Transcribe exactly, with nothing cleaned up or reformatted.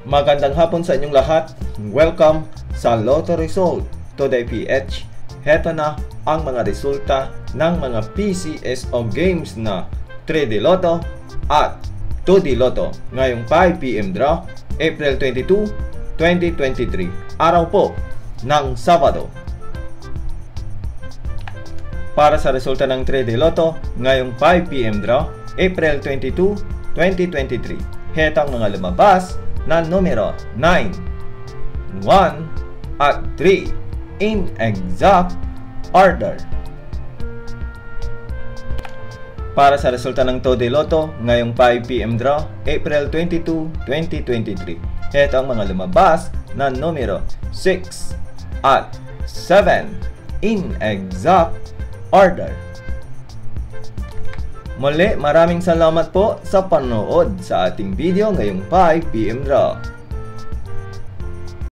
Magandang hapon sa inyong lahat. Welcome sa Lotto Result Today P H. Heto na ang mga resulta ng mga Pcso games na three D Lotto at two D Lotto ngayong five P M draw, April twenty-two, twenty twenty-three. Araw po ng Sabado. Para sa resulta ng three D Lotto ngayong five P M draw, April twenty-two, twenty twenty-three. Heto ang mga lumabas na numero nine, one, at three in exact order. Para sa resulta ng two D Lotto ngayong five P M draw, April twenty-two, twenty twenty-three. Heto ang mga lumabas na numero six at seven in exact order. Muli, maraming salamat po sa panood sa ating video ngayong five P M draw.